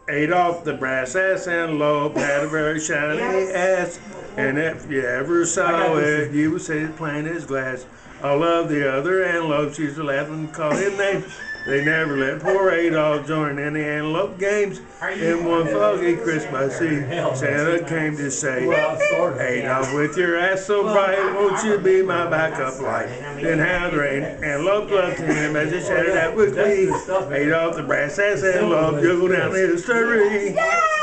Adolph the brass ass antelope had a very shiny ass, and if you ever saw it, you would say it's plain as glass. All of the other antelopes used to laugh and call him names. They never let poor Adolph join any antelope games. In one foggy Christmas Eve, Santa came to say, Adolph, with your ass so bright, won't you be my backup light? Then how the antelope loved him as he shouted out with glee. Adolph the brass ass antelope juggled down history.